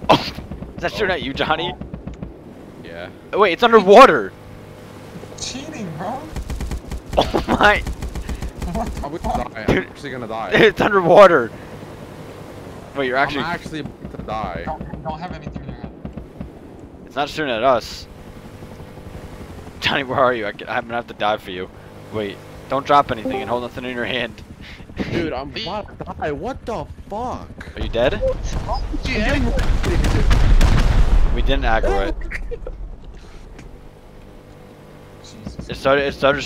Oh, is that shooting at you, Johnny? Yeah. Oh, wait, it's underwater. Cheating, bro. Oh my. What the I'm fuck? gonna die. I'm actually gonna die. It's underwater. Wait, you're I'm actually. actually about to die. Don't have anything in your head. It's not shooting at us. Johnny, where are you? I'm gonna have to die for you. Wait, don't drop anything and hold nothing in your hand. Dude, I'm about to die. What the fuck? Are you dead? Yeah. We didn't aggro it. Jesus. It started